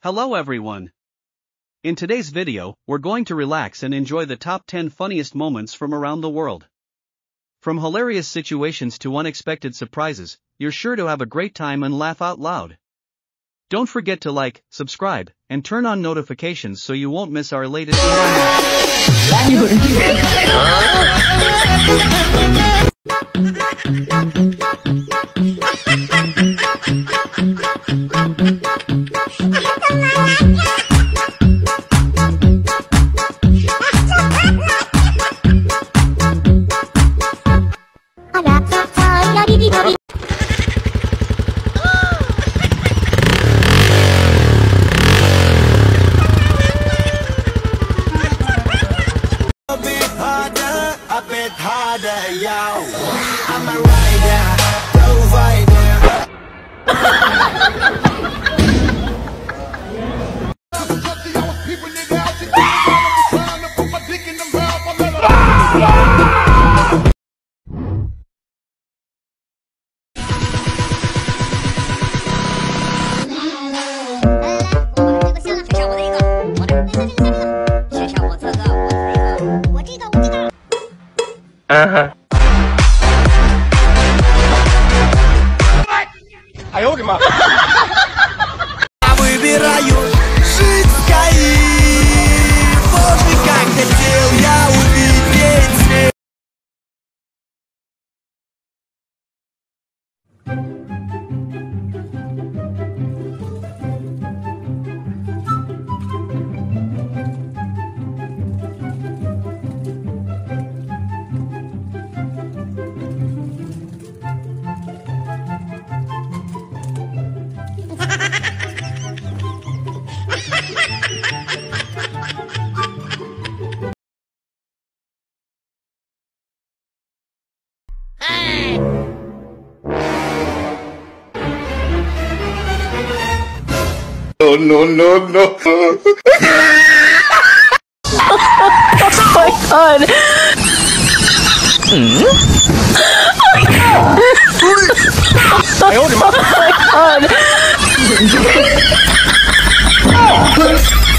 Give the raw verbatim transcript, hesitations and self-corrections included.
Hello everyone. In today's video, we're going to relax and enjoy the top ten funniest moments from around the world. From hilarious situations to unexpected surprises, you're sure to have a great time and laugh out loud. Don't forget to like, subscribe, and turn on notifications so you won't miss our latest I'm a rider, provider. Uh-huh. 哎呦我的妈 Выбираю жить в Каире. Боже, как хотел я увидеть свет. No, no, no, no. Oh my god. Hmm? I hold him up. Oh my god.